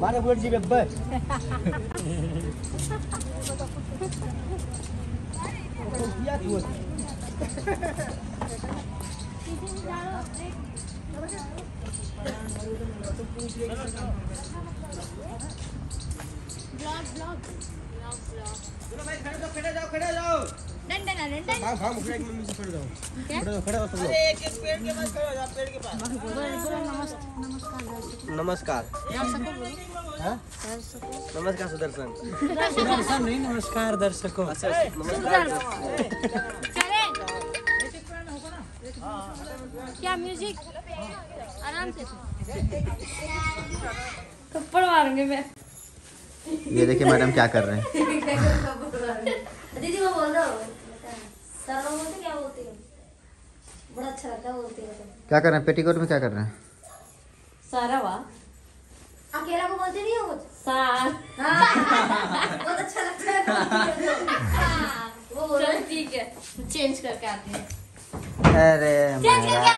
मारे बोल जी बब्बे क्या तू चलो भाई खड़े जाओ भाग मुखड़ा की मम्मी से खड़े जाओ खड़े हो सब लोग। एक पेड़ के पास खड़े हो जाओ, पेड़ के पास। नमस्कार हाँ नमस्कार सुदर्शन नहीं नमस्कार दर्शकों। क्या म्यूजिक आराम से थप्पड़ मारूंगी मैं। ये देखिए मैडम क्या कर रहे हैं। दीदी वो बोल रहा हूँ सर लोग बोलते क्या बोलते हैं, बड़ा अच्छा लगता है बोलते हैं। क्या कर रहे हैं पेटीकोट में क्या कर रहे हैं? सारा वाह अकेला को बोलते नहीं हो कुछ सार बहुत अच्छा लगता है। वो बोल रहे ठीक है चेंज करके आते हैं। अरे